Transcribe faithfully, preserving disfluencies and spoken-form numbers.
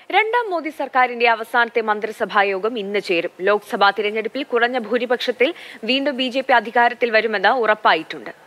രണ്ടാം മോദി സർക്കാരിന്റെ അവസാനത്തെ മന്ത്രിസഭാ യോഗം ഇന്ന് ചേരും. ലോക്സഭാ തിരഞ്ഞെടുപ്പിൽ കുറഞ്ഞ ഭൂരിപക്ഷത്തിൽ വീണ്ടും ബി ജെ പി അധികാരത്തിൽ വരുമെന്ന് ഉറപ്പായിട്ടുണ്ട്.